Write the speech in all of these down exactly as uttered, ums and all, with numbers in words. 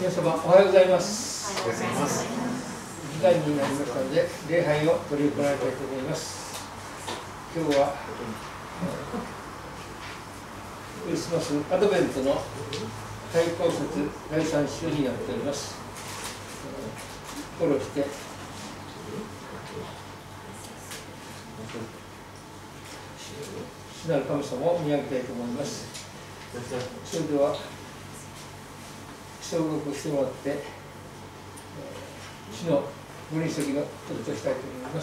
皆様おはようございます。おはようございます。時間になりましたので礼拝を執り行いたいと思います。今日はクリスマスアドベントの対抗節だいさん週になっております。心して主なる神様を見上げたいと思います。それでは消毒してもらって、えー、主のご臨席の届けしたいと思います。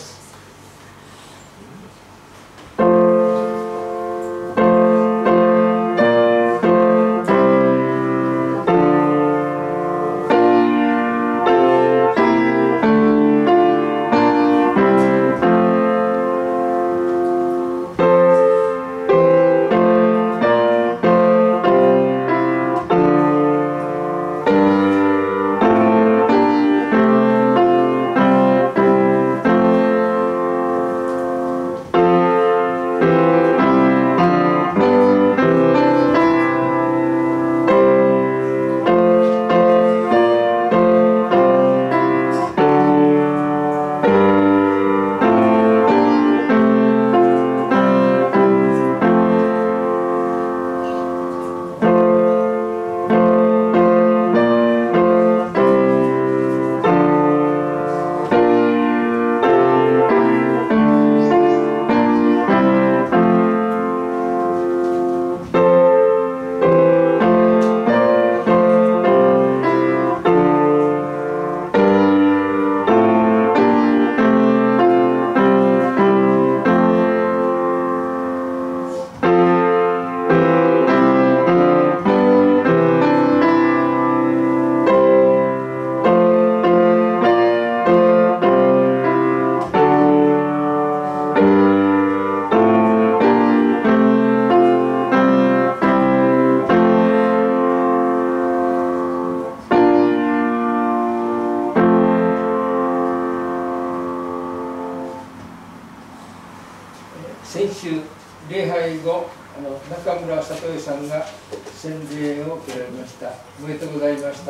先週礼拝後、あの中村聡恵さんが洗礼を受けられました。おめでとうございました。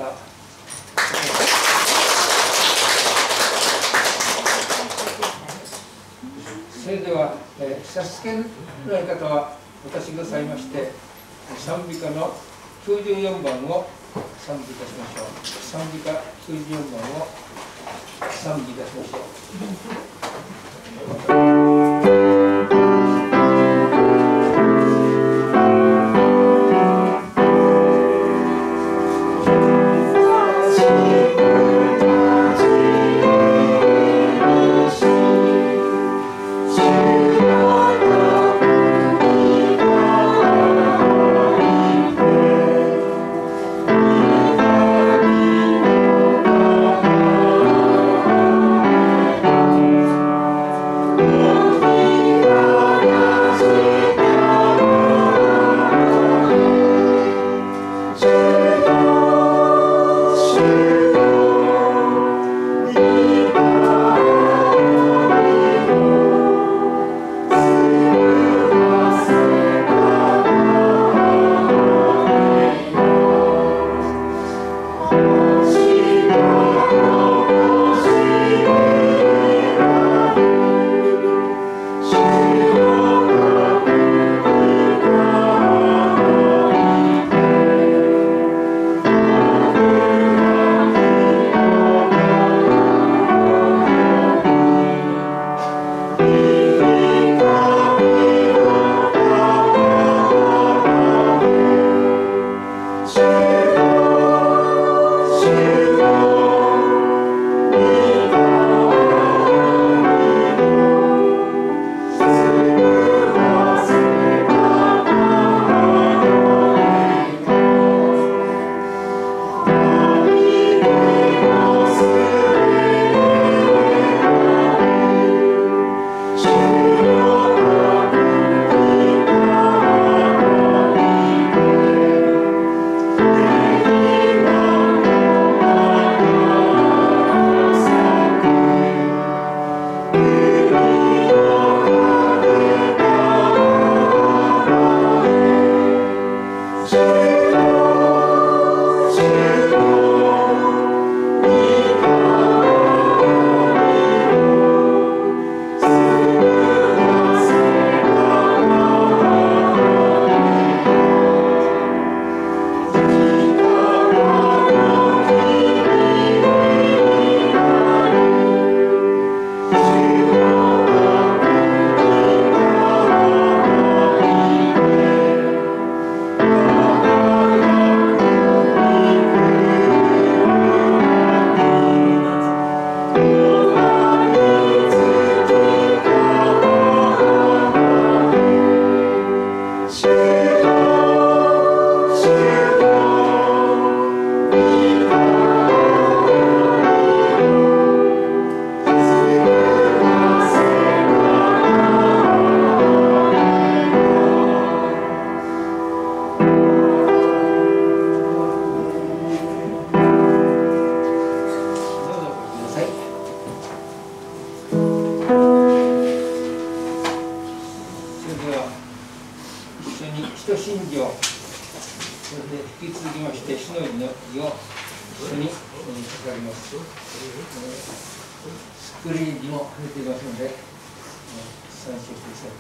それでは、えー、差し付けのやり方は渡してくださいまして、賛美歌のきゅうじゅうよんばんを賛美いたしましょう。賛美歌きゅうじゅうよんばんを賛美いたしましょう。 Oh 信条、それで引き続きまして、しのりの儀を一緒に捧げます。スクリーンにも出ていますので、参照してください。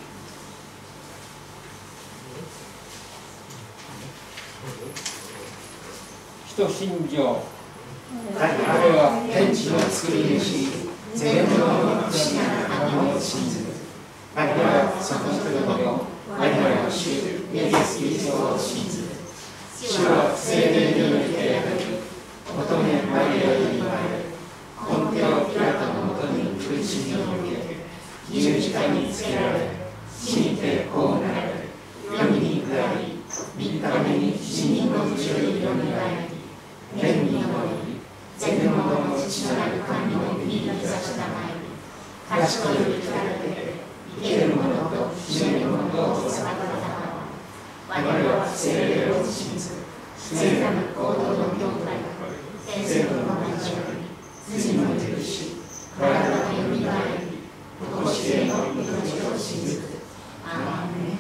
人信条、彼は天地の作り主、全能の父なる神を信ずる。我々はその一人を、我々の主、イエス・キリストを信ずる。主は聖霊により選び、乙女マリアより生まれ、本テオピラトのもとに苦しみを受け、十字架につけられ、死にてこうなられ、闇に下り、三日目に死人のうちよりよみがえり、天に昇り、全能の父なる神の右に座したまえり、賢いに来られて、生ける者と死ぬ者とを裁かれたのは、我々は聖霊を信ず、聖なる行動の教会、聖徒の交わり、罪の許し、体のよみがえり、常しえの命を信ずる。アーメン。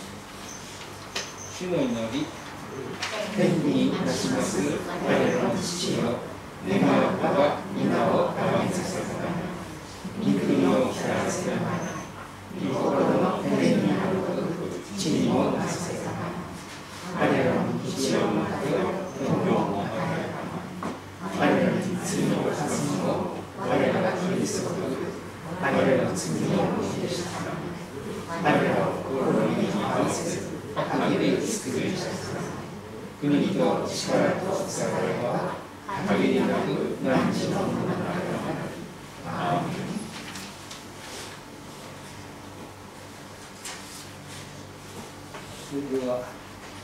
主の祈り、天に立ちます我らの父よ、願わくは皆をあめさせたまえ。御国を来たらせたまえ。御心の天にあること地にもなさせたまえ。我らの日常の糧を今日も与えたまえ。我らに罪を犯すのを我らが許すことで、我らの罪を許したまえ。我らを心に合わせず、限り救い出した。国と力と栄えは限りなく何時のものなのだ。アーメン。それでは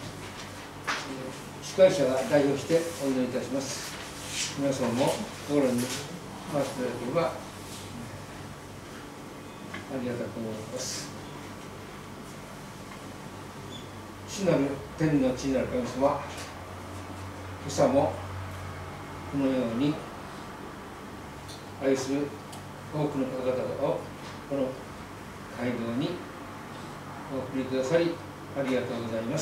司会者が代表してお祈りいたします。皆さんも心に回していただければありがたく思います。主なる天の地なる神様、今朝もこのように愛する多くの方々をこの街道にお送りくださりありがとうございます。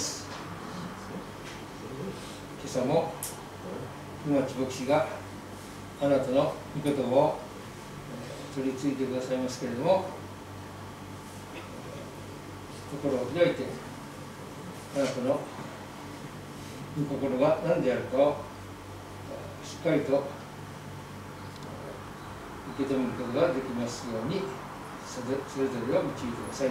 今朝も今地牧師があなたの御言葉を取り次いでくださいますけれども、心を開いてあなたの御心が何であるかをしっかりと受け止めることができますように、それぞれを導いてください。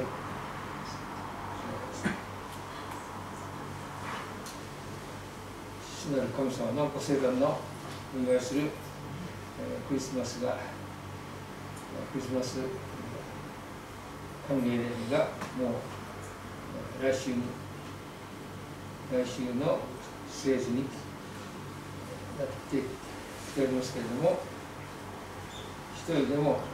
主なる神様のご聖誕のお祝いするクリスマスがクリスマス歓迎礼がもう来週に来週の末時になってきておりますけれども、一人でも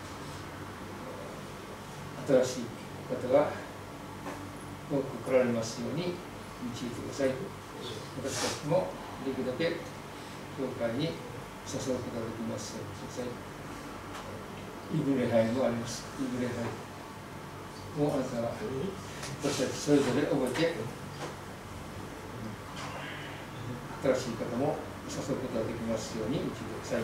新しい方が多く来られますように導いてください。私たちもできるだけ教会に誘うことができますようにしてください。イブ礼拝もあります。イブ礼拝もあなたは私たちそれぞれ覚えて、新しい方も誘うことができますように導いてください。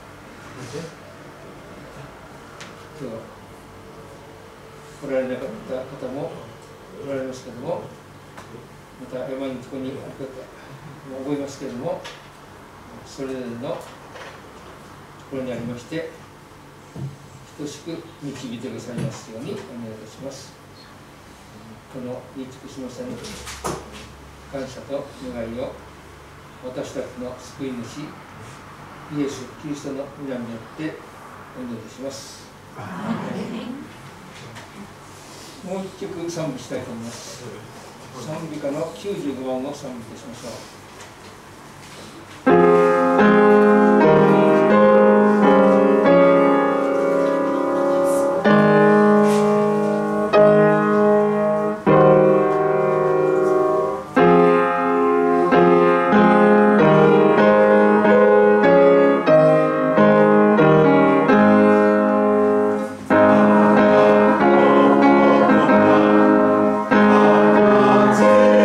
今日は来られなかった方もおられますけれども、また山にとこにある方も覚えますけれども、それぞれのところにありまして等しく導いてくださいますようにお願いいたします。この言い尽くしまさに感謝と願いを私たちの救い主イエス・キリストの皆によってお祈りいたします。もう一曲賛美したいと思います。賛美歌のきゅうじゅうごばんを賛美いたしましょう。 Yeah.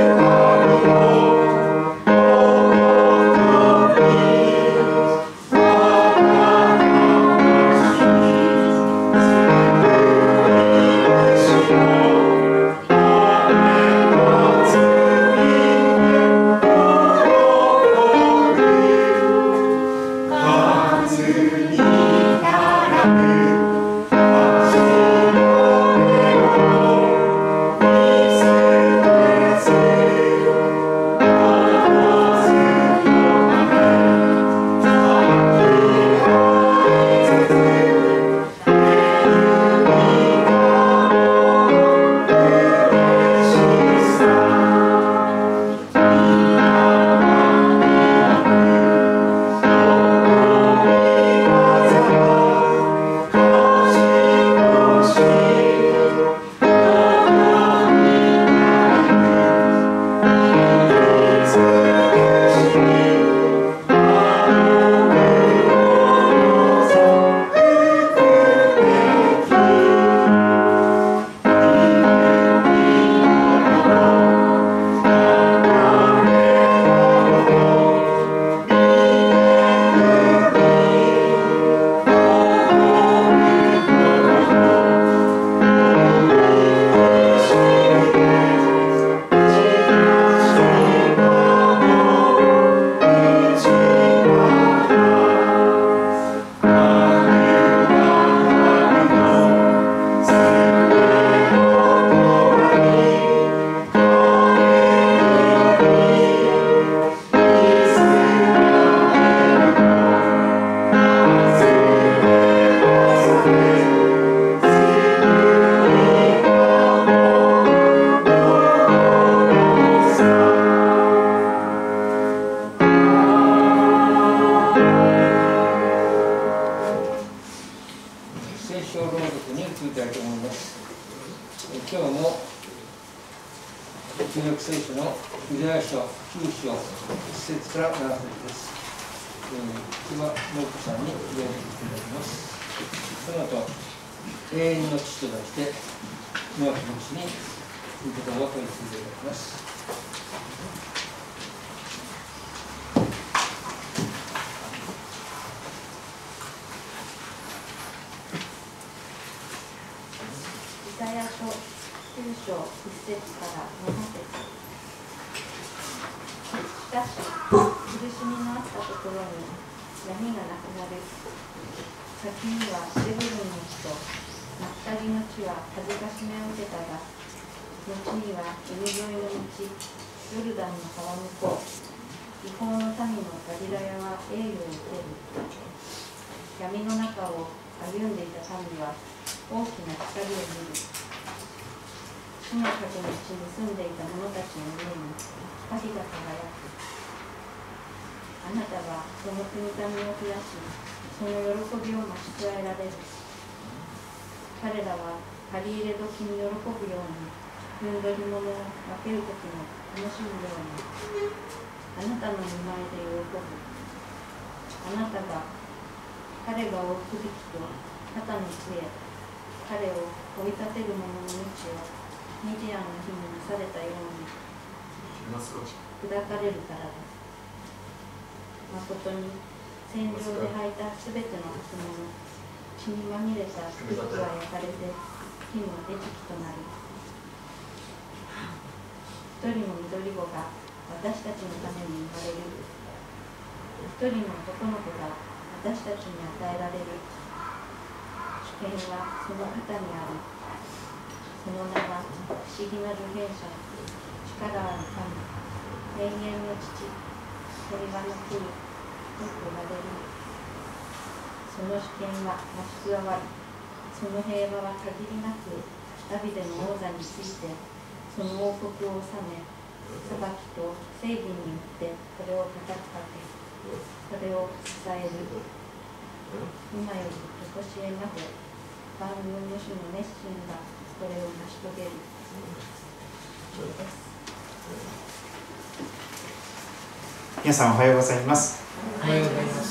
皆さんおはようございます。 おはようございます。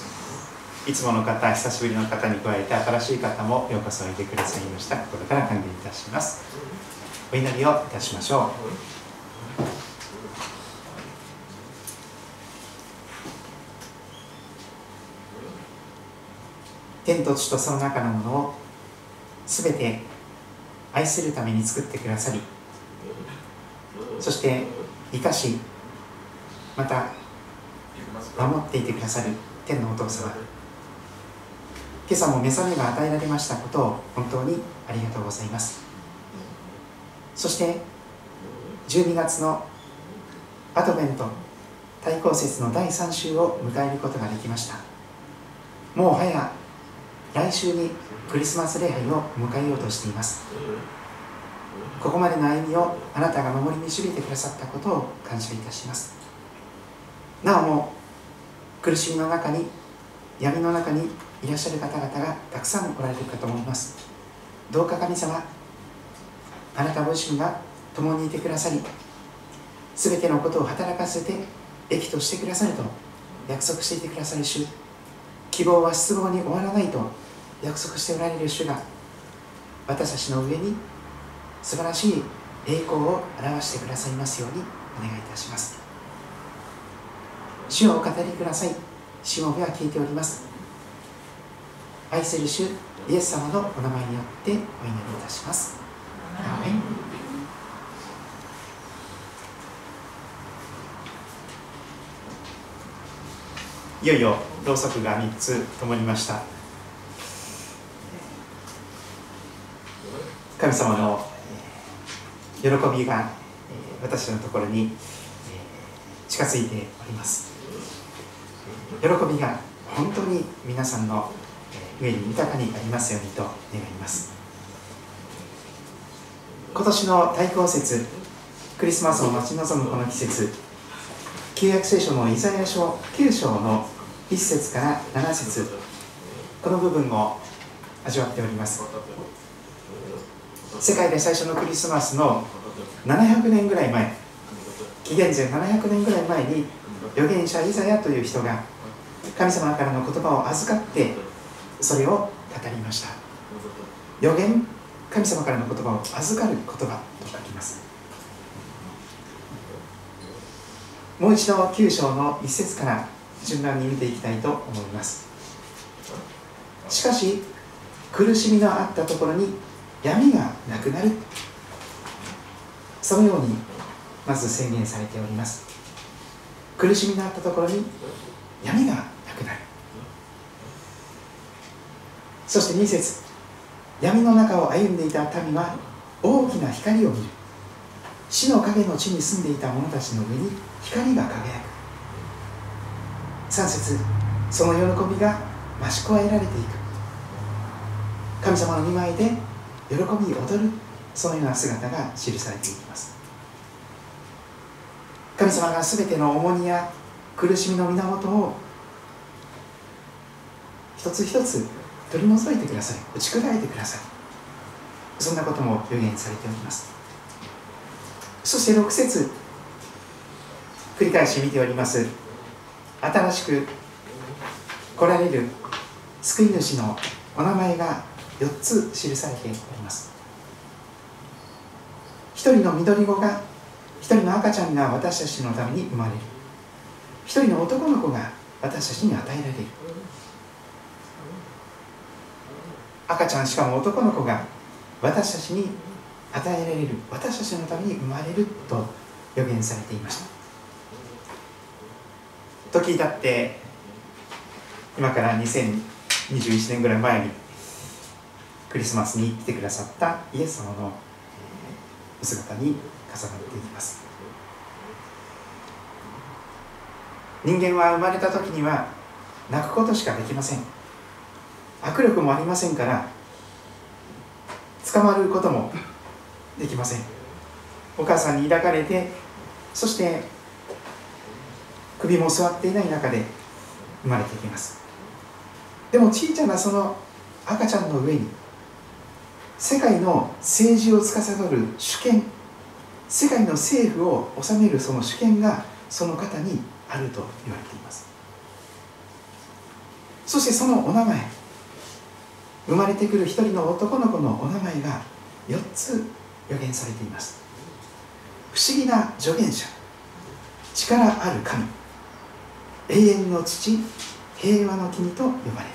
いつもの方、久しぶりの方に加えて新しい方もようこそおいでくださいました。心から歓迎いたします。お祈りをいたしましょう。天と地とその中のものをすべて愛するために作ってくださり、そして生かし、また守っていてくださる天のお父様、 今朝も目覚めが与えられましたことを本当にありがとうございます。そしてじゅうにがつのアドベント大公節のだいさん週を迎えることができました。もうはや来週にクリスマス礼拝を迎えようとしています。ここまでの歩みをあなたが守り導いてくださったことを感謝いたします。なおも苦しみの中に、闇の中にいらっしゃる方々がたくさんおられるかと思います。どうか神様、あなたご自身が共にいてくださり、すべてのことを働かせて益としてくださると約束していてくださる主、希望は失望に終わらないと約束しておられる主が、私たちの上に素晴らしい栄光を表してくださいますようにお願いいたします。主をお語りください。しもべは聞いております。愛する主イエス様のお名前によってお祈りいたします。アーメン。いよいよろうそくがみっつ灯りました。神様の喜びが私のところに近づいております。喜びが本当に皆さんの上に豊かにありますようにと願います。今年の大公節、クリスマスを待ち望むこの季節、旧約聖書のイザヤ書きゅう章のいっ節からなな節、この部分を味わっております。世界で最初のクリスマスのななひゃくねんぐらい前、紀元前ななひゃくねんぐらい前に預言者イザヤという人が神様からの言葉を預かってそれを語りました。預言、神様からの言葉を預かる言葉と書きます。もう一度きゅう章のいっ節から順番に見ていきたいと思います。しかし苦しみのあったところに闇がなくなる、そのようにまず宣言されております。苦しみのあったところに闇がなくなる。そしてに節、闇の中を歩んでいた民は大きな光を見る。死の影の地に住んでいた者たちの上に光が輝く。さん節、その喜びが増し加えられていく。神様の御前で喜び踊る、そのような姿が記されていきます。神様がすべての重荷や苦しみの源を一つ一つ取り除いてください、打ち砕いてください。そんなことも予言されております。そしてろく節、繰り返し見ております。新しく来られる救い主のお名前がよっつ記されております。一人の緑子が、一人の赤ちゃんが私たちのために生まれる。一人の男の子が私たちに与えられる。赤ちゃん、しかも男の子が私たちに与えられる、私たちのために生まれると予言されていました。時だって今からにせんにじゅういちねんぐらい前にクリスマスに来てくださったイエス様のお姿に重なっていきます。人間は生まれた時には泣くことしかできません。握力もありませんから捕まることもできません。お母さんに抱かれて、そして首も座っていない中で生まれてきます。でも小さなその赤ちゃんの上に世界の政治を司る主権、世界の政府を治めるその主権がその方にあると言われています。そしてそのお名前、生まれてくる一人の男の子のお名前がよっつ予言されています。不思議な助言者、力ある神、永遠の父、平和の君と呼ばれる。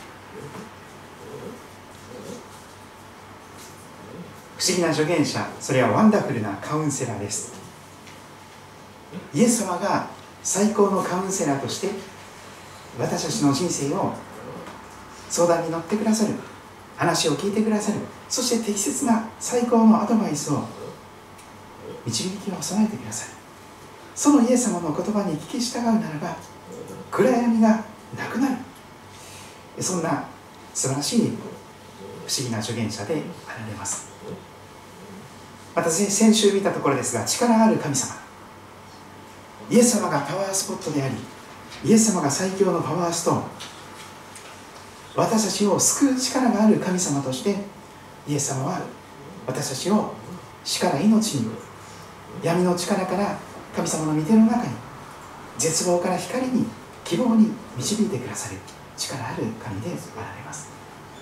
不思議な助言者、それはワンダフルなカウンセラーです。イエス様が最高のカウンセラーとして私たちの人生を相談に乗ってくださる、話を聞いてくださる、そして適切な最高のアドバイスを導きを備えてくださる。そのイエス様の言葉に聞き従うならば暗闇がなくなる。そんな素晴らしい不思議な助言者であられます。また先週見たところですが、力ある神様、イエス様がパワースポットであり、イエス様が最強のパワーストーン、私たちを救う力がある神様として、イエス様は私たちを死から命に、闇の力から神様の御手の中に、絶望から光に、希望に導いてくださる力ある神であられます。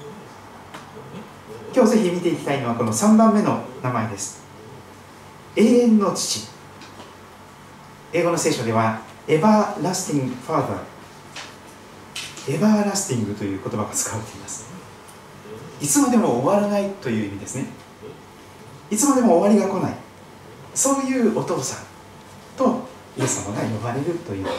今日ぜひ見ていきたいのはこのさんばんめの名前です。永遠の父。英語の聖書ではエバーラスティングファーザー、エバーラスティングという言葉が使われています。いつまでも終わらないという意味ですね。いつまでも終わりが来ない、そういうお父さんとイエス様が呼ばれるというのです。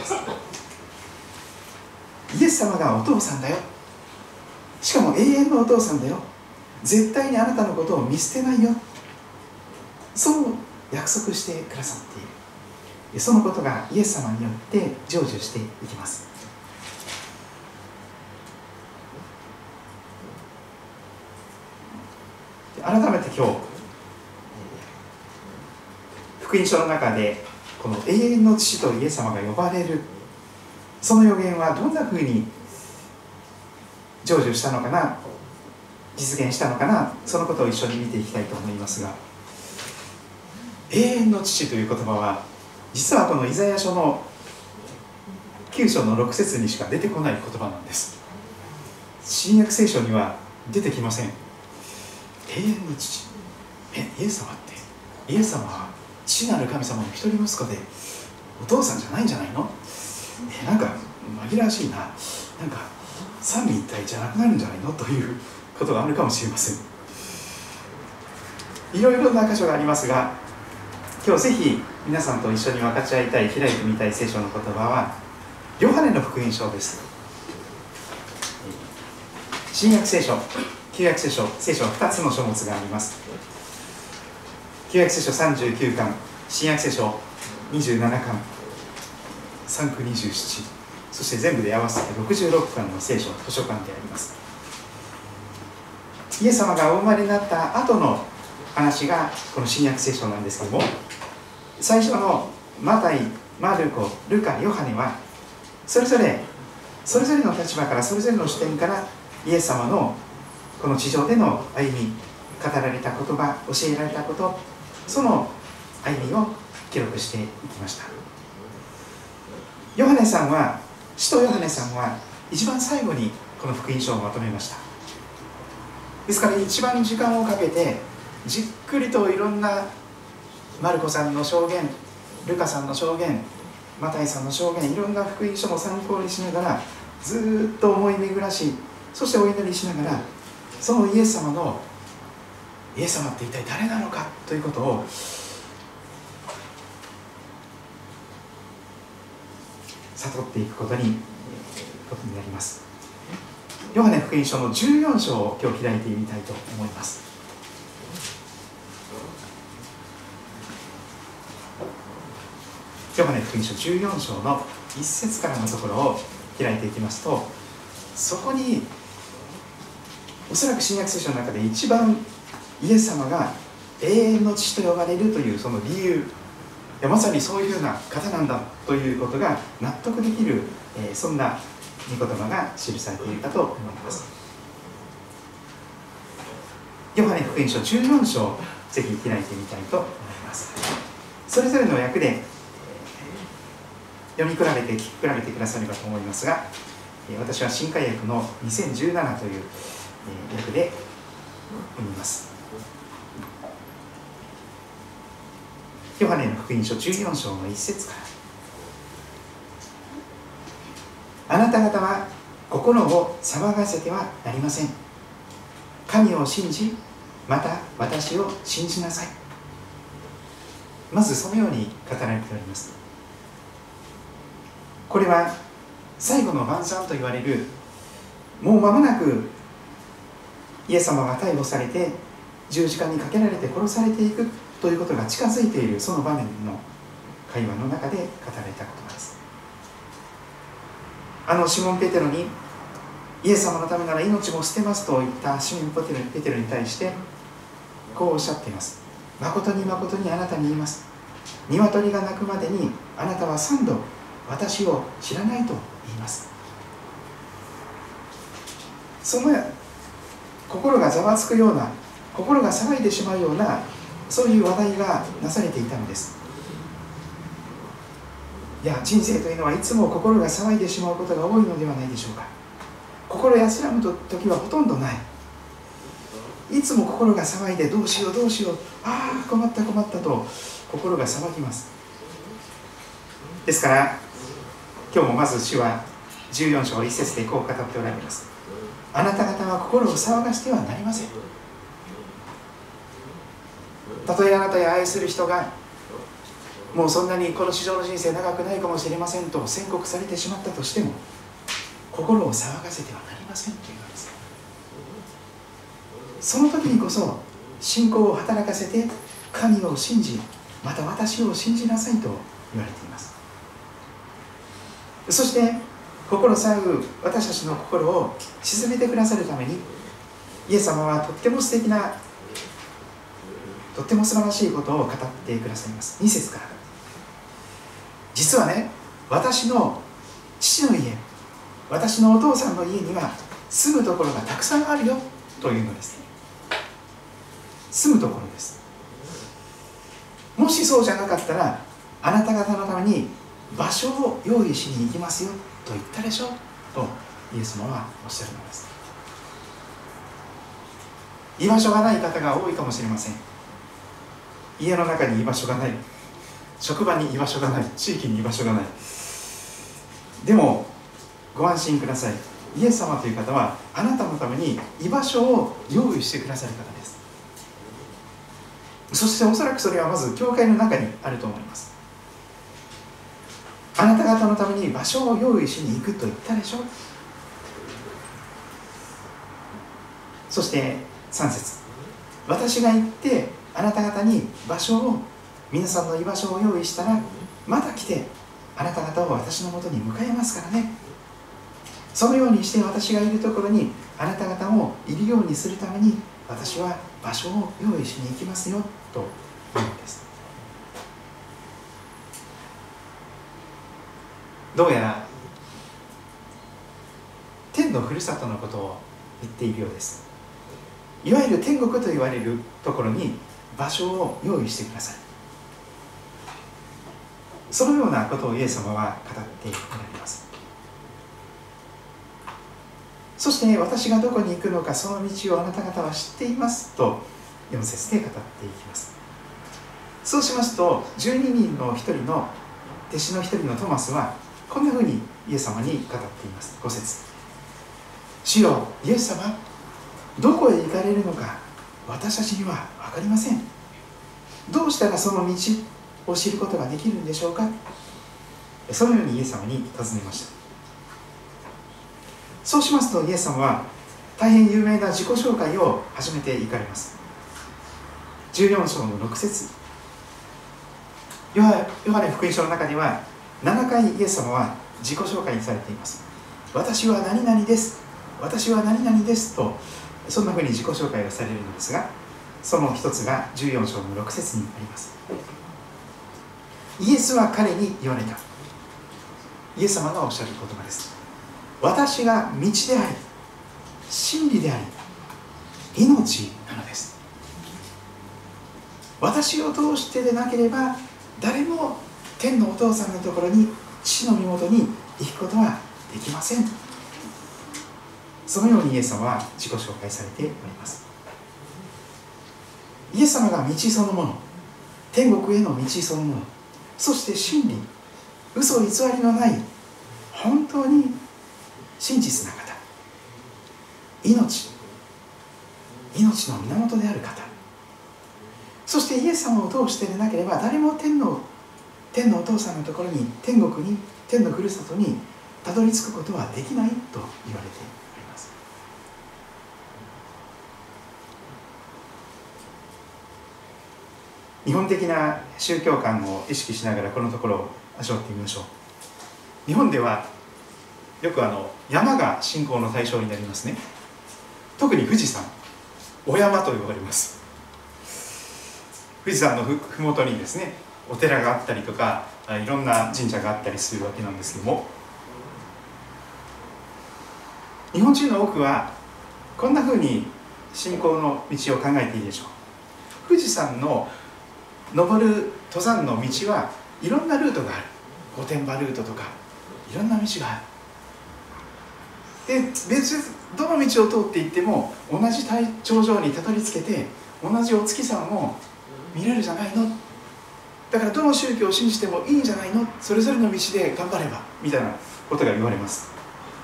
イエス様がお父さんだよ、しかも永遠のお父さんだよ、絶対にあなたのことを見捨てないよ、そう約束してくださっている。そのことがイエス様によって成就していきます。改めて今日福音書の中でこの永遠の父とイエス様が呼ばれる、その予言はどんなふうに成就したのかな、実現したのかな、そのことを一緒に見ていきたいと思いますが、永遠の父という言葉は実はこのイザヤ書のきゅう章のろく節にしか出てこない言葉なんです。新約聖書には出てきません。永遠の父、え、イエス様ってイエス様は父なる神様の一人息子でお父さんじゃないんじゃないの、え、なんか紛らわしいな、なんか三位一体じゃなくなるんじゃないのということがあるかもしれません。いろいろな箇所がありますが、今日ぜひ皆さんと一緒に分かち合いたい、開いてみたい聖書の言葉はヨハネの福音書です。新約聖書、旧約聖書、聖書はふたつの書物があります。旧約聖書さんじゅうきゅうかん、新約聖書にじゅうななかん、さんくにじゅうなな、そして全部で合わせてろくじゅうろっかんの聖書図書館であります。イエス様がお生まれになった後の話がこの新約聖書なんですけども、最初のマタイ、マルコ、ルカ、ヨハネはそれぞれそれぞれの立場から、それぞれの視点からイエス様のこの地上での歩み、語られた言葉、教えられたこと、その歩みを記録していきました。ヨハネさんは、使徒ヨハネさんは一番最後にこの福音書をまとめました。ですから一番時間をかけてじっくりといろんなマルコさんの証言、ルカさんの証言、マタイさんの証言、いろんな福音書も参考にしながらずっと思い巡らし、そしてお祈りしながら、そのイエス様のイエス様って一体誰なのかということを悟っていくことにことになります。ヨハネ福音書のじゅうよん章を今日開いてみたいと思います。ヨハネ福音書じゅうよん章のいっ節からのところを開いていきますと、そこにおそらく新約聖書の中で一番イエス様が永遠の父と呼ばれるというその理由、いやまさにそういうふうな方なんだということが納得できる、えー、そんな御言葉が記されているかと思います。ヨハネ福音書じゅうよん章、ぜひ開いてみたいと思います。それぞれの訳で読み比べて聞き比べてくださればと思いますが、私は新海訳のにせんじゅうななという訳で読みます。ヨハネの福音書じゅうよん章のいっ節から、あなた方は心を騒がせてはなりません。神を信じ、また私を信じなさい。まずそのように語られております。これは最後の晩餐と言われるもう間もなくイエス様が逮捕されて十字架にかけられて殺されていくということが近づいているその場面の会話の中で語られた言葉です。あのシモン・ペテロにイエス様のためなら命も捨てますと言ったシモン・ペテロに対してこうおっしゃっています。誠に誠にあなたに言います。鶏が鳴くまでにあなたは三度私を知らないと言います。その心がざわつくような、心が騒いでしまうような、そういう話題がなされていたのです。いや、人生というのはいつも心が騒いでしまうことが多いのではないでしょうか。心安らむ時はほとんどない。いつも心が騒いでどうしようどうしよう、ああ困った困ったと心が騒ぎます。ですから今日もまず主はじゅうよん章いち節でこう語っておられます。あなた方は心を騒がしてはなりません。たとえあなたや愛する人がもうそんなにこの地上の人生長くないかもしれませんと宣告されてしまったとしても、心を騒がせてはなりませんというのです。その時にこそ信仰を働かせて神を信じ、また私を信じなさいと言われています。そして心騒ぐ私たちの心を鎮めてくださるために、イエス様はとっても素敵な、とっても素晴らしいことを語ってくださいます。に節から、実はね、私の父の家、私のお父さんの家には住むところがたくさんあるよというのです。住むところです。もしそうじゃなかったら、あなた方のために場所を用意しに行きますよと言ったでしょとイエス様はおっしゃるのです。居場所がない方が多いかもしれません。家の中に居場所がない、職場に居場所がない、地域に居場所がない。でもご安心ください。イエス様という方はあなたのために居場所を用意してくださる方です。そしておそらくそれはまず教会の中にあると思います。あなた方のために場所を用意しに行くと言ったでしょ。そしてさん節、私が行ってあなた方に場所を、皆さんの居場所を用意したら、また来てあなた方を私のもとに迎えますからね。そのようにして私がいるところにあなた方もいるようにするために、私は場所を用意しに行きますよと言うんです。どうやら天のふるさとのことを言っているようです。いわゆる天国と言われるところに場所を用意してください。そのようなことをイエス様は語っておられます。そして私がどこに行くのか、その道をあなた方は知っていますとよん節で語っていきます。そうしますと、じゅうににんの一人の弟子の一人のトマスはこんなふうにイエス様に語っています。ご節、主よ、イエス様、どこへ行かれるのか私たちには分かりません。どうしたらその道を知ることができるんでしょうか。そのようにイエス様に尋ねました。そうしますとイエス様は大変有名な自己紹介を始めていかれます。じゅうよん章のろく節、ヨハネ福音書の中にはななかいイエス様は自己紹介されています。私は何々です、私は何々ですと、そんなふうに自己紹介をされるのですが、その一つがじゅうよん章のろく節にあります。イエスは彼に言われた。イエス様がおっしゃる言葉です。私が道であり真理であり命なのです。私を通してでなければ誰も天のお父さんのところに、父の身元に行くことはできません。そのようにイエス様は自己紹介されております。イエス様が道そのもの、天国への道そのもの、そして真理、嘘偽りのない本当に真実な方、命、命の源である方、そしてイエス様を通してでなければ誰も天の天のお父さんのところに、天国に、天のふるさとにたどり着くことはできないと言われております。 日本的な宗教観を意識しながらこのところを味わってみましょう。日本ではよくあの山が信仰の対象になりますね。特に富士山、お山と呼ばれます。富士山のふふもとにですね、お寺があったりとかいろんな神社があったりするわけなんですけども、日本人の多くはこんなふうに信仰の道を考えていいでしょう。富士山の登る登山の道はいろんなルートがある。御殿場ルートとかいろんな道がある。で、別どの道を通っていっても同じ頂上にたどり着けて同じお月様も見れるじゃないの。だからどの宗教を信じてもいいんじゃないの、それぞれの道で頑張ればみたいなことが言われます。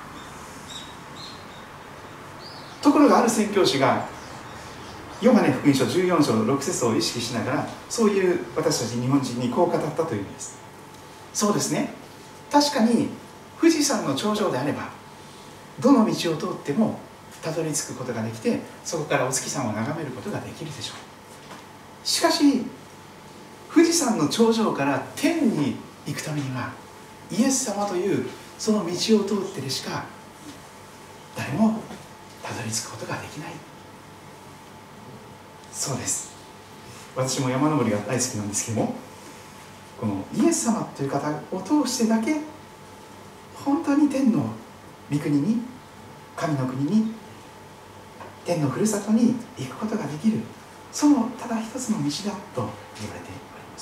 ところがある宣教師がヨハネ福音書じゅうよん章のろく節を意識しながら、そういう私たち日本人にこう語ったというんです。そうですね、確かに富士山の頂上であればどの道を通ってもたどり着くことができて、そこからお月様を眺めることができるでしょう。しかし富士山の頂上から天に行くためにはイエス様というその道を通ってでしか誰もたどり着くことができない。そうです。私も山登りが大好きなんですけども、このイエス様という方を通してだけ本当に天の御国に、神の国に、天のふるさとに行くことができる、そのただ一つの道だと言われております。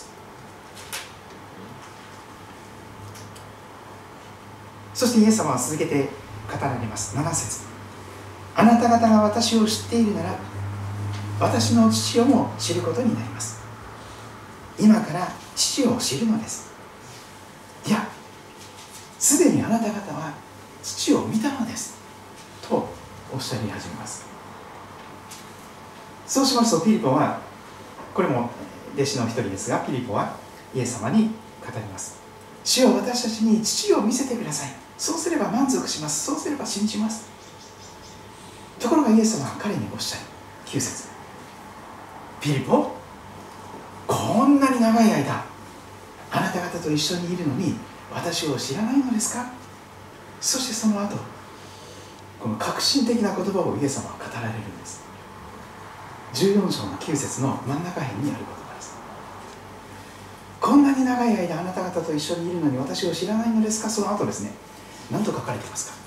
そしてイエス様は続けて語られます。なな節、あなた方が私を知っているなら私の父をも知ることになります。今から父を知るのです。いや、すでにあなた方は父を見たのですとおっしゃり始めます。そうしますとピリポは、これも弟子の一人ですが、ピリポはイエス様に語ります。主よ、私たちに父を見せてください。そうすれば満足します。そうすれば信じます。ところがイエス様は彼におっしゃる。きゅう節、ピリポ、こんなに長い間あなた方と一緒にいるのに私を知らないのですか。そしてその後、この革新的な言葉をイエス様は語られるんです。じゅうよん章のきゅう節の真ん中辺にある言葉です。こんなに長い間あなた方と一緒にいるのに私を知らないのですか。その後ですね、何と書かれていますか。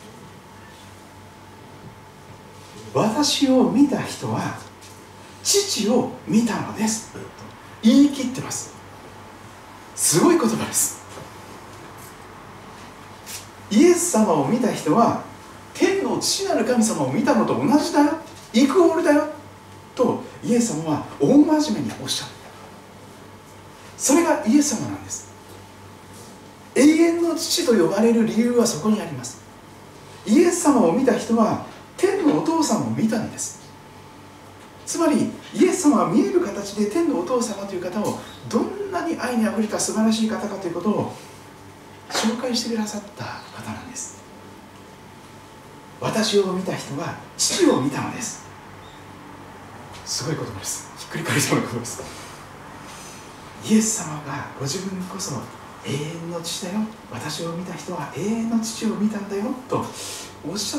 私を見た人は父を見たのですと言い切ってます。すごい言葉です。イエス様を見た人は天の父なる神様を見たのと同じだよ、イクオールだよとイエス様は大真面目におっしゃる。それがイエス様なんです。永遠の父と呼ばれる理由はそこにあります。イエス様を見た人は天のお父さんを見たんです。つまりイエス様は見える形で天のお父様という方をどんなに愛にあふれた素晴らしい方かということを紹介してくださった方なんです。私を見た人は父を見たのです。すごい言葉です。ひっくり返りそうな言葉です。イエス様がご自分こそ永遠の父だよ、私を見た人は永遠の父を見たんだよとおっしゃった。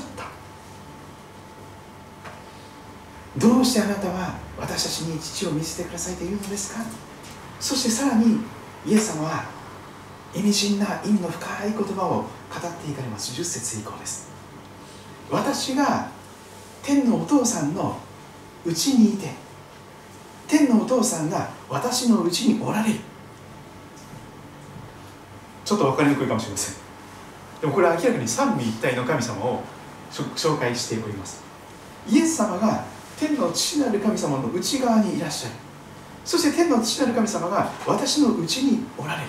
どうしてあなたは私たちに父を見せてくださいというのですか。そしてさらにイエス様は意味深な意味の深い言葉を語っていかれます。じゅっ節以降です。私が天のお父さんのうちにいて天のお父さんが私のうちにおられる。ちょっと分かりにくいかもしれません。でもこれは明らかに三位一体の神様を紹介しております。イエス様が天の父なる神様の内側にいらっしゃる。そして天の父なる神様が私のうちにおられる。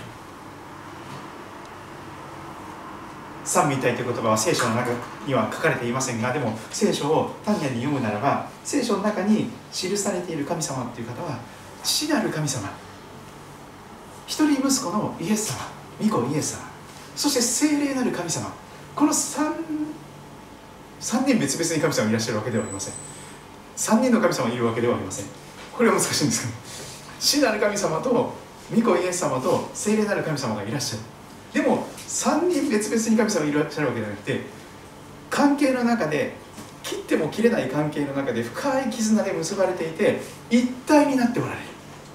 三位一体という言葉は聖書の中には書かれていませんが、でも聖書を単に読むならば、聖書の中に記されている神様という方は父なる神様、一人息子のイエス様、御子イエス様、そして聖霊なる神様、この 3, 3人別々に神様がいらっしゃるわけではありません。さんにんの神様がいるわけではありません。これは難しいんですけど、 父なる神様と御子イエス様と聖霊なる神様がいらっしゃる。でもさんにん別々に神様がいらっしゃるわけじゃなくて、関係の中で切っても切れない関係の中で深い絆で結ばれていて一体になっておられる。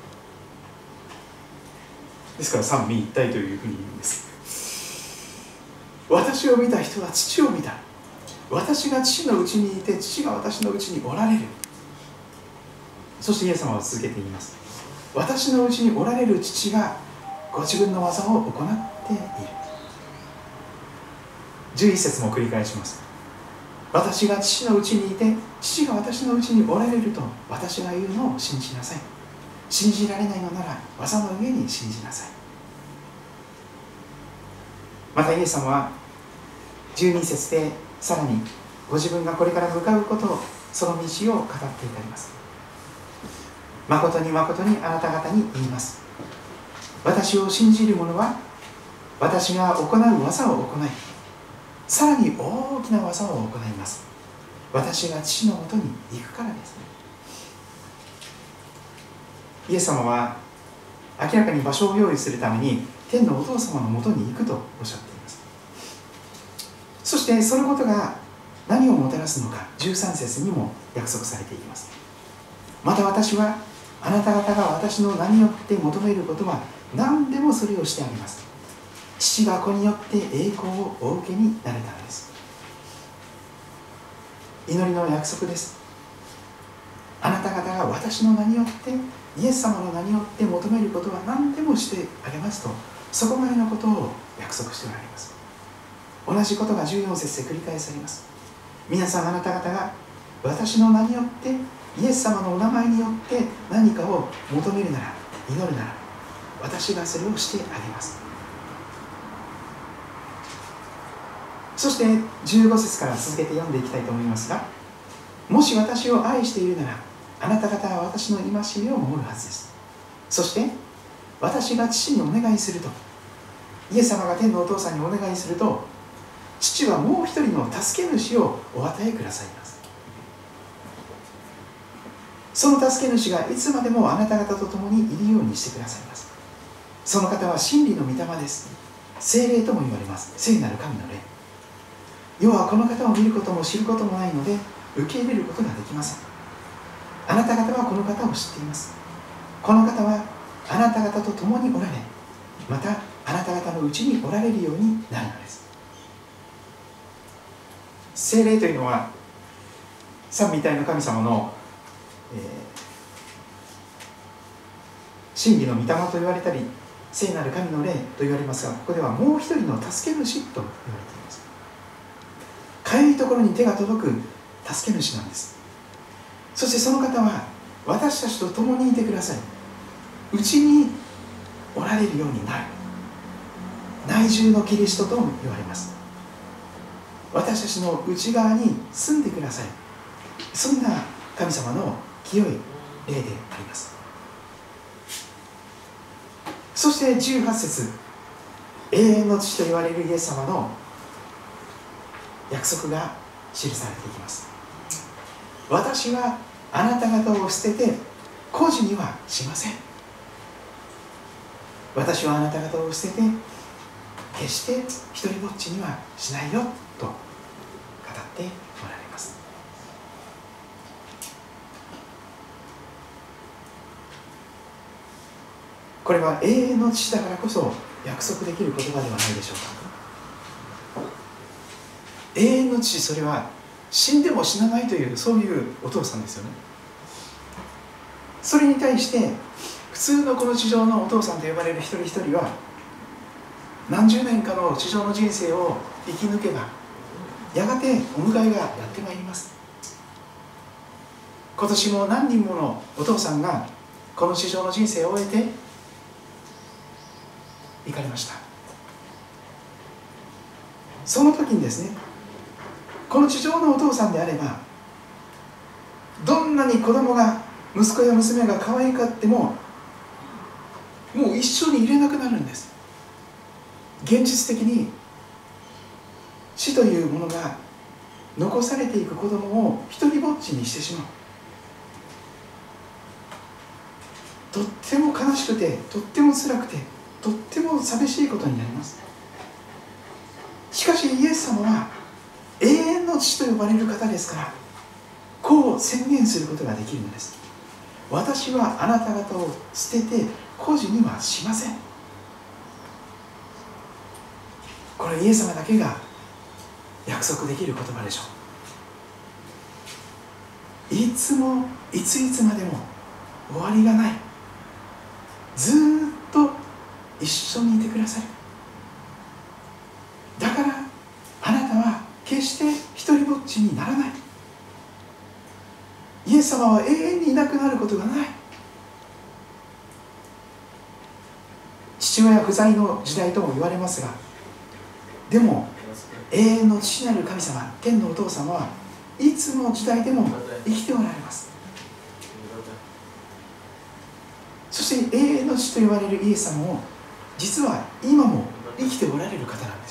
ですから三位一体というふうに言うんです。私を見た人は父を見た。私が父のうちにいて父が私のうちにおられる。そしてイエス様は続けて言います。私のうちにおられる父がご自分の技を行っている。じゅういっ節も繰り返します。私が父のうちにいて父が私のうちにおられると私が言うのを信じなさい。信じられないのなら技の上に信じなさい。またイエス様はじゅうに節でさらにご自分がこれから向かうことを、その道を語っていたります。誠に誠にあなた方に言います。私を信じる者は私が行う技を行い、さらに大きな技を行います。私が父のもとに行くからです。イエス様は明らかに場所を用意するために天のお父様のもとに行くとおっしゃっています。そしてそのことが何をもたらすのか、じゅうさん節にも約束されています。また私はあなた方が私の名によって求めることは何でもそれをしてあげます。父が子によって栄光をお受けになれたのです。祈りの約束です。あなた方が私の名によってイエス様の名によって求めることは何でもしてあげますと、そこまでのことを約束しておられます。同じことがじゅうよん節で繰り返されます。皆さんあなた方が私の名によってイエス様のお名前によって何かを求めるなら、祈るなら、私がそれをしてあげます。そしてじゅうご節から続けて読んでいきたいと思いますが、もし私を愛しているならあなた方は私の戒めを守るはずです。そして私が父にお願いすると、イエス様が天のお父さんにお願いすると、父はもう一人の助け主をお与えくださいます。その助け主がいつまでもあなた方と共にいるようにしてくださいます。その方は真理の御霊です。聖霊とも言われます。聖なる神の霊。世はこの方を見ることも知ることもないので受け入れることができません。あなた方はこの方を知っています。この方はあなた方と共におられ、またあなた方のうちにおられるようになるのです。聖霊というのは三位一体の神様の、えー、真理の御霊と言われたり聖なる神の霊と言われますが、ここではもう一人の助け主と言われています。かゆいところに手が届く助け主なんです。そしてその方は私たちと共にいてください。うちにおられるようになる。内住のキリストとも言われます。私たちの内側に住んでください。そんな神様の清い霊であります。そしてじゅうはち節、永遠の父と言われるイエス様の約束が記されていきます。私はあなた方を捨てて孤児にはしません。私はあなた方を捨てて決して一人ぼっちにはしないよと語っておられます。これは永遠の父だからこそ約束できる言葉ではないでしょうか。永遠の父、それは死んでも死なないという、そういうお父さんですよね。それに対して普通のこの地上のお父さんと呼ばれる一人一人は何十年かの地上の人生を生き抜けばやがてお迎えがやってまいります。今年も何人ものお父さんがこの地上の人生を終えて行かれました。その時にですね、この地上のお父さんであればどんなに子供が息子や娘が可愛かってももう一緒にいれなくなるんです。現実的に死というものが残されていく子供を一人ぼっちにしてしまう。 とっても悲しくて、とっても辛くて、とっても寂しいことになります。しかしイエス様は永遠の父と呼ばれる方ですから、こう宣言することができるのです。私はあなた方を捨てて孤児にはしません。これイエス様だけが約束できる言葉でしょう。いつもいついつまでも終わりがない、ずーっと一緒にいてくださる。だからあなたは決して一人ぼっちにならない。イエス様は永遠にいなくなることがない。父親不在の時代とも言われますが、でも永遠の父なる神様、天のお父様はいつの時代でも生きておられます。そして永遠の父と言われるイエス様も実は今も生きておられる方なんです。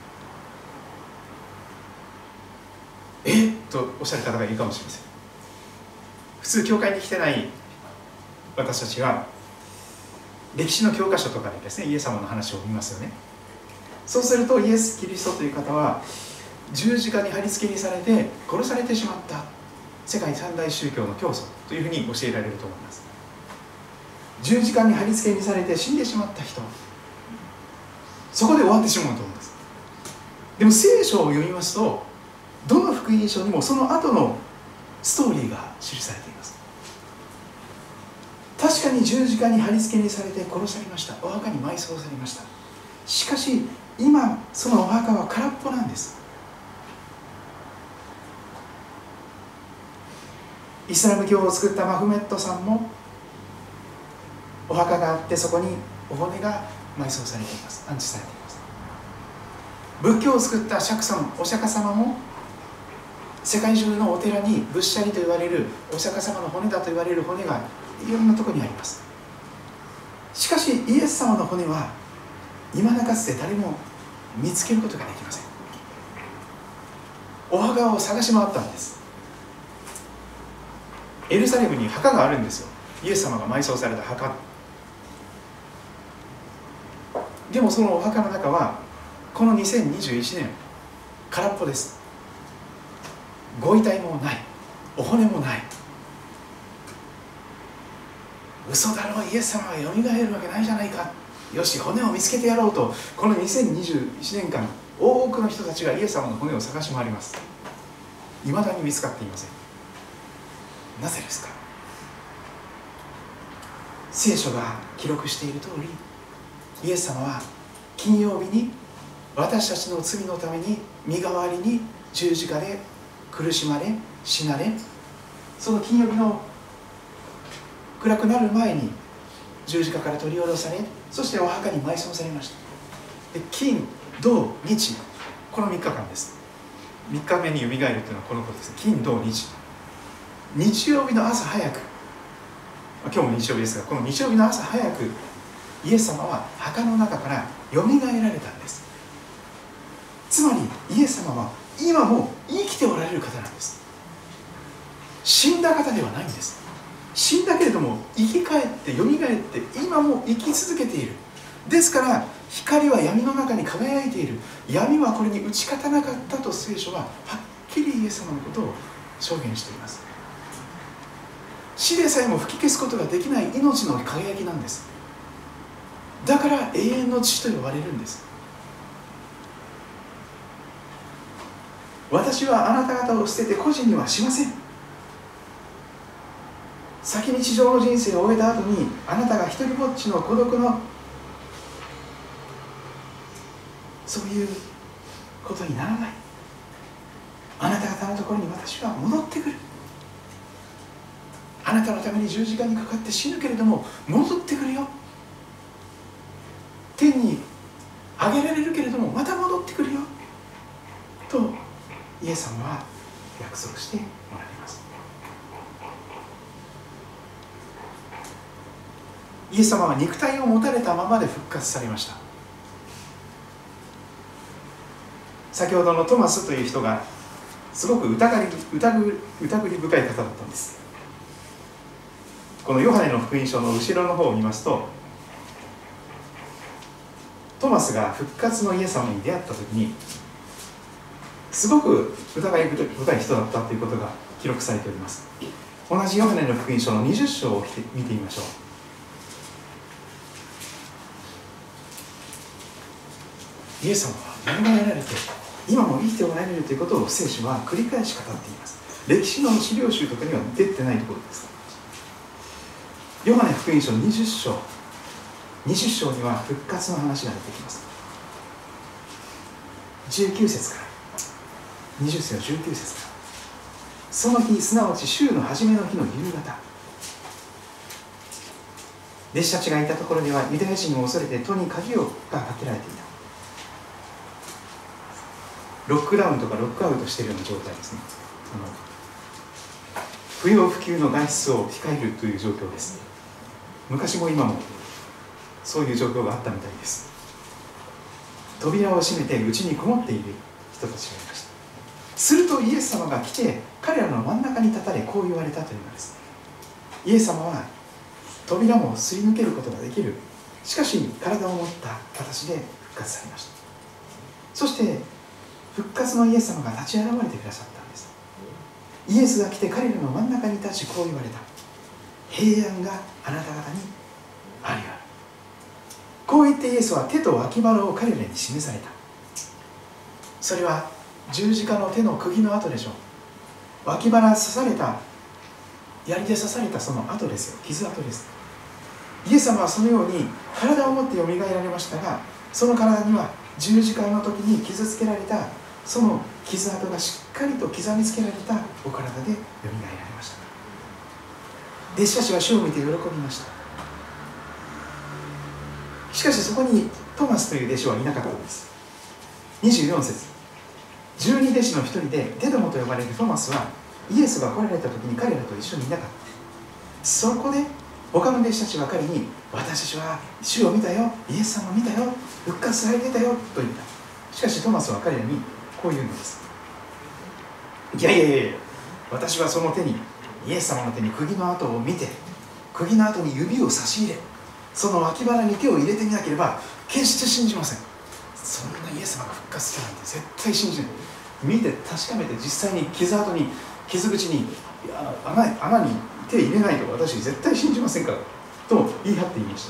えっとおっしゃる方がいるかもしれません。普通教会に来てない私たちは歴史の教科書とかでですね、イエス様の話を見ますよね。そうするとイエス・キリストという方は十字架に貼り付けにされて殺されてしまった世界三大宗教の教祖というふうに教えられると思います。十字架に貼り付けにされて死んでしまった人、そこで終わってしまうと思うんです。でも聖書を読みますと、どの福音書にもその後のストーリーが記されています。確かに十字架に貼り付けにされて殺されました。お墓に埋葬されました。しかし今そのお墓は空っぽなんです。イスラム教を作ったマフメットさんもお墓があって、そこにお骨が埋葬されています。安置されています。仏教を作った釈尊お釈迦様も世界中のお寺に仏舎利と言われるお釈迦様の骨だと言われる骨がいろんなところにあります。しかしイエス様の骨は今なかつて誰も見つけることができません。お墓を探し回ったんです。エルサレムに墓があるんですよ。イエス様が埋葬された墓。でもそのお墓の中はこのにせんにじゅういちねん空っぽです。ご遺体もない、お骨もない。嘘だろう、イエス様がよみがえるわけないじゃないか、よし骨を見つけてやろうと、このにせんにじゅういちねんかん多くの人たちがイエス様の骨を探し回ります。いまだに見つかっていません。なぜですか。聖書が記録している通り、イエス様は金曜日に私たちの罪のために身代わりに十字架で苦しまれ死なれ、その金曜日の暗くなる前に十字架から取り下ろされ、そしてお墓に埋葬されました。で金土日、このみっかかんです。みっかめによみがえるというのはこのことです。金土日、日曜日の朝早く、今日も日曜日ですが、この日曜日の朝早くイエス様は墓の中からよみがえられたんです。つまりイエス様は今も生きておられる方なんです。死んだ方ではないんです。死んだけれども生き返ってよみがえって今も生き続けている。ですから光は闇の中に輝いている。闇はこれに打ち勝たなかったと聖書ははっきりイエス様のことを証言しています。死でさえも吹き消すことができない命の輝きなんです。だから永遠の父と呼ばれるんです。私はあなた方を捨てて孤児にはしません。先に地上の人生を終えた後にあなたが一人ぼっちの孤独のそういうことにならない。あなた方のところに私は戻ってくる。あなたのために十字架にかかって死ぬけれども戻ってくるよ。天に上げられるけれどもまた戻ってくるよとイエス様は約束しておられます。イエス様は肉体を持たれたままで復活されました。先ほどのトマスという人がすごく疑り、疑り、疑り深い方だったんです。 このヨハネの福音書の後ろの方を見ますと、トマスが復活のイエス様に出会った時にすごく疑い深い人だったということが記録されております。同じヨハネの福音書のにじゅっ章を見てみましょう。イエス様はよみがえられて今も生きておられるということを聖書は繰り返し語っています。歴史の資料集とかには出てないところです。ヨハネ福音書にじゅっ章にじゅっ章には復活の話が出てきます。じゅうきゅう節からにじゅっ章じゅうきゅう節から、その日、すなわち週の初めの日の夕方、弟子たちがいたところではユダヤ人を恐れて戸に鍵をがかけられていた。ロックダウンとかロックアウトしているような状態ですね。あの不要不急の外出を控えるという状況です。昔も今もそういう状況があったみたいです。扉を閉めて家にこもっている人たちがいました。するとイエス様が来て彼らの真ん中に立たれ、こう言われたというのです。イエス様は扉もすり抜けることができる、しかし体を持った形で復活されました。そして復活のイエス様が立ち現れてくださったんです。イエスが来て彼らの真ん中に立ち、こう言われた。平安があなた方にあるように。こう言ってイエスは手と脇腹を彼らに示された。それは十字架の手の釘の跡でしょう。脇腹刺された、槍で刺されたその跡ですよ。傷跡です。イエス様はそのように体を持ってよみがえられましたが、その体には十字架の時に傷つけられたその傷跡がしっかりと刻みつけられたお体でよみがえられました。弟子たちは主を見て喜びました。しかしそこにトマスという弟子はいなかったのです。にじゅうよん節、十二弟子の一人でデドモと呼ばれるトマスはイエスが来られた時に彼らと一緒にいなかった。そこで他の弟子たちは彼に、私たちは主を見たよ、イエス様を見たよ、復活されてたよと言った。しかしトマスは彼らにこう言うのです。いやいやいや、私はその手に、イエス様の手に釘の跡を見て、釘の跡に指を差し入れ、その脇腹に手を入れてみなければ決して信じません。そんなイエス様が復活するなんて絶対信じない。見て確かめて、実際に傷跡に、傷口に 穴, 穴に手を入れないと私絶対信じませんからと言い張っていました。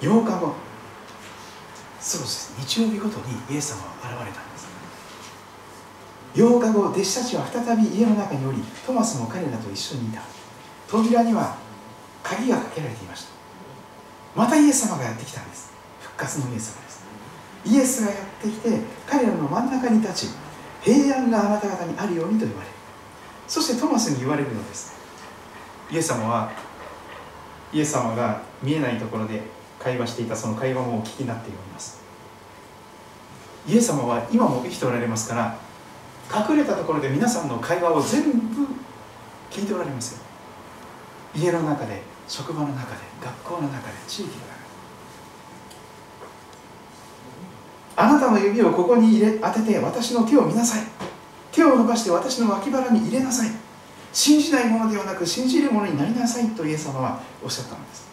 ようかご、そうです、日曜日ごとにイエス様は現れたんです。ようかご、弟子たちは再び家の中におり、トマスも彼らと一緒にいた。扉には鍵がかけられていました。またイエス様がやってきたんです。復活のイエス様です。イエスがやってきて彼らの真ん中に立ち、平安があなた方にあるようにと言われる。そしてトマスに言われるのです。イエス様はイエス様が見えないところで会話していたその会話もお聞きになっております。イエス様は今も生きておられますから、隠れたところで皆さんの会話を全部聞いておられますよ。家の中で、職場の中で、学校の中で、地域の中で。あなたの指をここに入れ当てて私の手を見なさい。手を伸ばして私の脇腹に入れなさい。信じないものではなく信じるものになりなさいとイエス様はおっしゃったのです。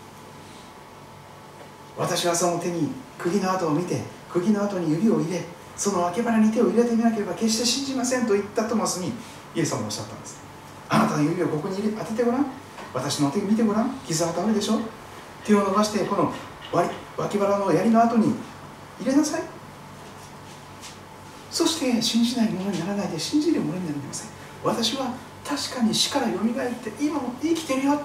私はその手に釘の跡を見て、釘の跡に指を入れ、その脇腹に手を入れてみなければ決して信じませんと言ったトマスにイエス様はおっしゃったんです。あなたの指をここに入れ当ててごらん。私の手を見てごらん。傷跡あるでしょ。手を伸ばしてこの脇腹の槍の跡に入れなさい。そして信じないものにならないで信じるものになりなさい。私は確かに死からよみがえって今も生きてるよ。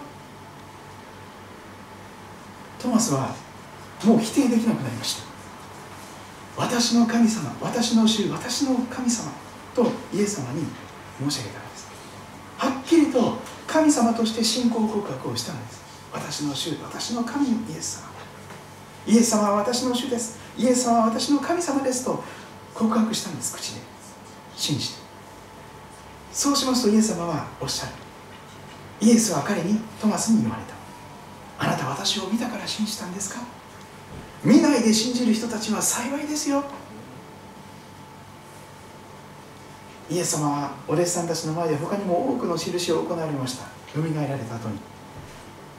トマスはもう否定できなくなりました。私の神様、私の主、私の神様とイエス様に申し上げたのです。はっきりと神様として信仰告白をしたのです。私の主、私の神、イエス様。イエス様は私の主です。イエス様は私の神様ですと告白したんです。口で信じて。そうしますとイエス様はおっしゃる。イエスは彼に、トマスに言われた。あなた私を見たから信じたんですか。見ないで信じる人たちは幸いですよ。イエス様はお弟子さんたちの前で他にも多くの印を行われました。よみがえられた後に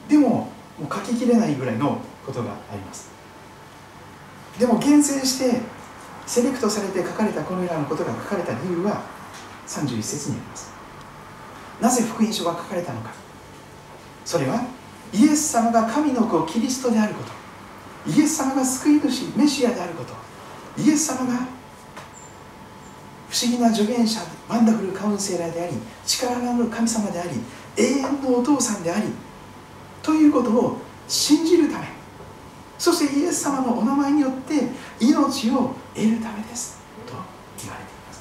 でももう書ききれないぐらいのことがあります。でも厳選してセレクトされて書かれたこのようなことが書かれた理由はさんじゅういっ節にあります。なぜ福音書が書かれたのか。それはイエス様が神の子キリストであること、イエス様が救い主メシアであること、イエス様が不思議な助言者、ワンダフルカウンセラーであり、力のある神様であり、永遠のお父さんでありということを信じるため、そしてイエス様のお名前によって命を得るためですと言われています。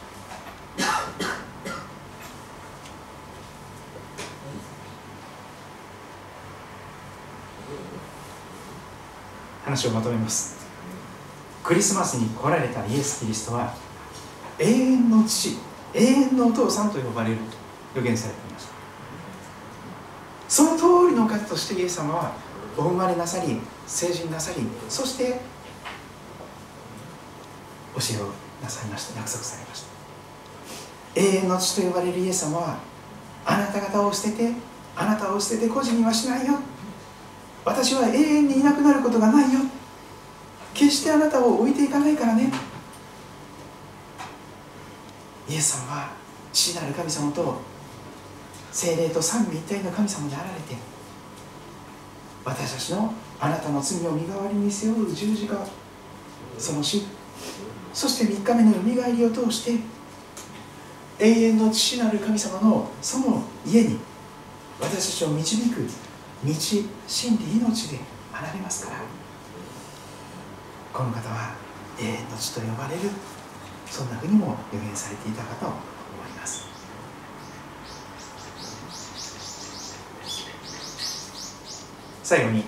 話をまとめます。クリスマスに来られたイエス・キリストは永遠の父、永遠のお父さんと呼ばれると予言されていました。その通りの方としてイエス様はお生まれなさり、成人なさり、そして教えをなさいました。約束されました。永遠の父と呼ばれるイエス様は、あなた方を捨てて、あなたを捨てて孤児にはしないよ、私は永遠にいなくなることがないよ、決してあなたを置いていかないからね。イエス様は父なる神様と聖霊と三位一体の神様であられて、私たちのあなたの罪を身代わりに背負う十字架、その死、そしてみっかめのよみがえりを通して永遠の父なる神様のその家に私たちを導く道、真理、命であられますから、この方は永遠の父と呼ばれる、そんなふうにも予言されていたかと思います。最後に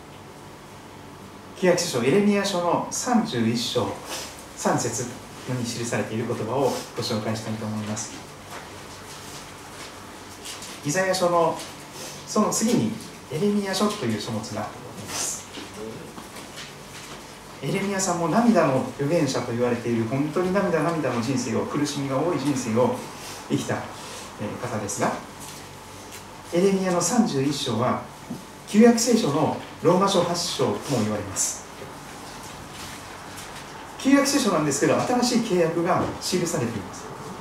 旧約聖書エレミヤ書のさんじゅういっ章さん節に記されている言葉をご紹介したいと思います。イザヤ書のその次にエレミヤ書という書物があります。エレミヤさんも涙の預言者と言われている、本当に涙涙の人生を、苦しみが多い人生を生きた方ですが、エレミヤのさんじゅういっ章は旧約聖書のローマ書はち章とも言われます。旧約聖書なんですけど、新しい契約が記されています。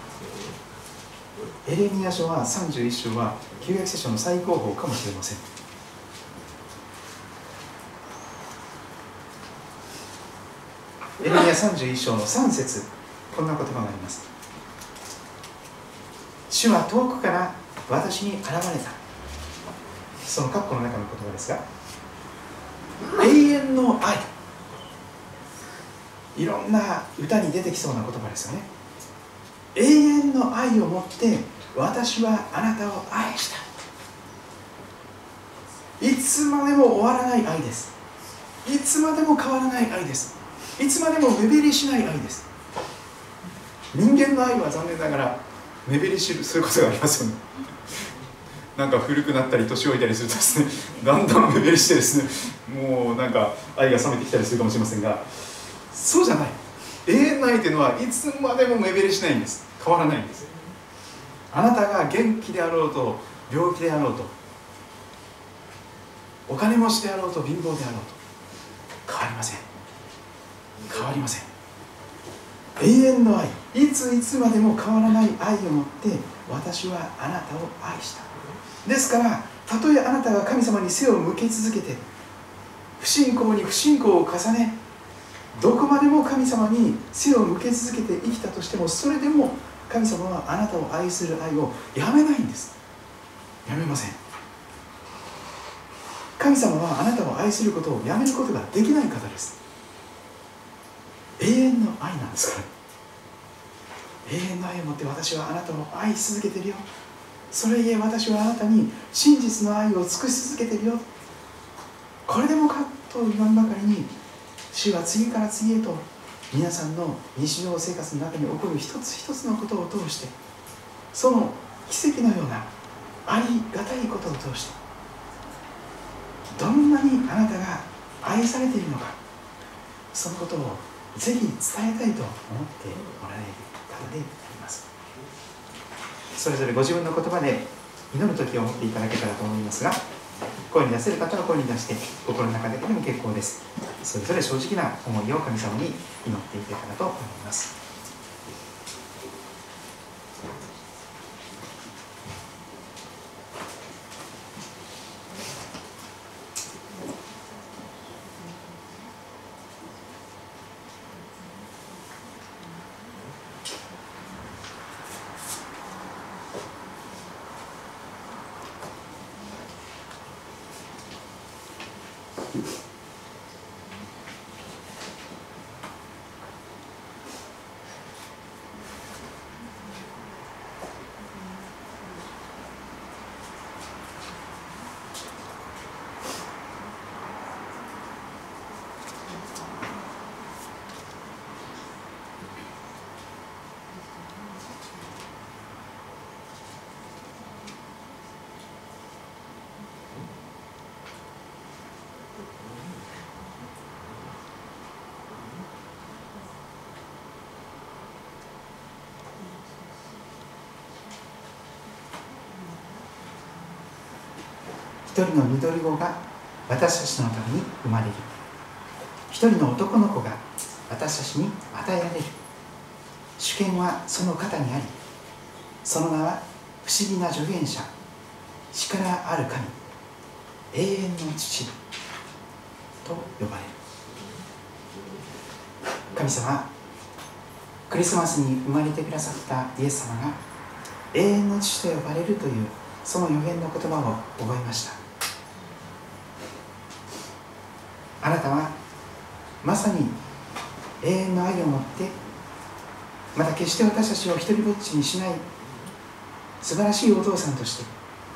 エレミヤ書はさんじゅういっ章は旧約聖書の最高峰かもしれません。エレミヤさんじゅういっ章のさん節、こんな言葉があります。主は遠くから私に現れた。その括弧の中の言葉ですが、永遠の愛、いろんな歌に出てきそうな言葉ですよね。永遠の愛をもって私はあなたを愛した。いつまでも終わらない愛です。いつまでも変わらない愛です。いつまでも目減りしない愛です。人間の愛は残念ながら目減りすることがありますよね。なんか古くなったり年老いたりするとですね、だんだん目減りしてですね、もうなんか愛が冷めてきたりするかもしれませんが、そうじゃない。永遠の愛というのはいつまでも目減りしないんです。変わらないんです。あなたが元気であろうと病気であろうと、お金持ちであろうと貧乏であろうと変わりません。変わりません。永遠の愛、いついつまでも変わらない愛をもって私はあなたを愛した。ですからたとえあなたが神様に背を向け続けて不信仰に不信仰を重ね、どこまでも神様に背を向け続けて生きたとしても、それでも神様はあなたを愛する愛をやめないんです。やめません。神様はあなたを愛することをやめることができない方です。永遠の愛なんですから。永遠の愛をもって私はあなたを愛し続けているよ。それゆえ私はあなたに真実の愛を尽くし続けているよ。これでもかと言わんばかりに、主は次から次へと皆さんの日常生活の中に起こる一つ一つのことを通して、その奇跡のようなありがたいことを通して、どんなにあなたが愛されているのか、そのことをぜひ伝えたいと思っておられる方であります。それぞれご自分の言葉で祈る時を持っていただけたらと思いますが、 声に出せる方は声に出して、心の中だけでも結構です。それぞれ正直な思いを神様に祈っていけたらと思います。一人の緑子が私たちのために生まれる。一人の男の子が私たちに与えられる。主権はその肩にあり、その名は不思議な助言者、力ある神、永遠の父と呼ばれる。神様、クリスマスに生まれてくださったイエス様が永遠の父と呼ばれるというその予言の言葉を覚えました。あなたはまさに永遠の愛を持って、また決して私たちを一人ぼっちにしない素晴らしいお父さんとして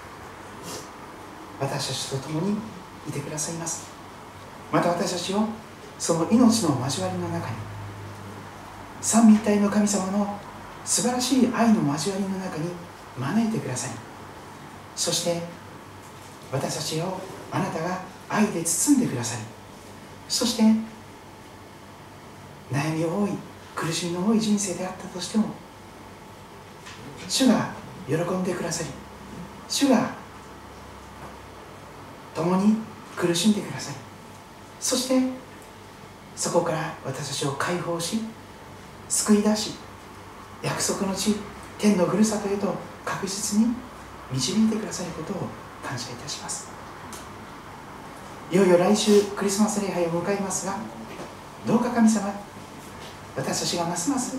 私たちと共にいてくださいます。また私たちをその命の交わりの中に、三位一体の神様の素晴らしい愛の交わりの中に招いてください。そして私たちをあなたが愛で包んでくださり、そして悩み多い、苦しみの多い人生であったとしても、主が喜んでくださり、主が共に苦しんでくださり、そしてそこから私たちを解放し、救い出し、約束の地、天のふるさとへと確実に導いてくださることを感謝いたします。いよいよ来週クリスマス礼拝を迎えますが、どうか神様、私たちがますます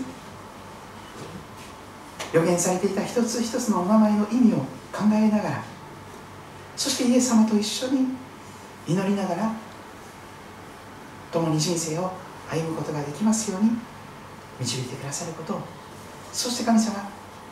予言されていた一つ一つのお名前の意味を考えながら、そしてイエス様と一緒に祈りながら共に人生を歩むことができますように導いてくださることを、そして神様、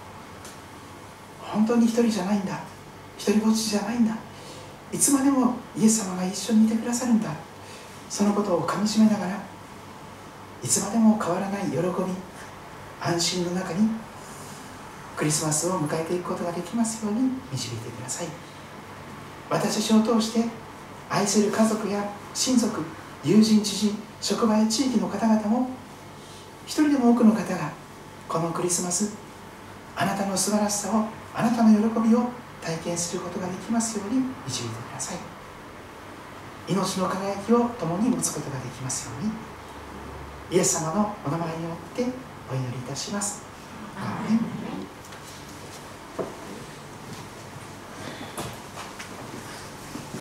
本当に一人じゃないんだ、一人ぼっちじゃないんだ、いつまでもイエス様が一緒にいてくださるんだ、そのことをかみしめながら、いつまでも変わらない喜び、安心の中にクリスマスを迎えていくことができますように導いてください。私たちを通して愛する家族や親族、友人、知人、職場や地域の方々も、一人でも多くの方がこのクリスマス、あなたの素晴らしさを、あなたの喜びを体験することができますように導いてください。命の輝きを共に持つことができますように、イエス様のお名前によってお祈りいたします。アーメン。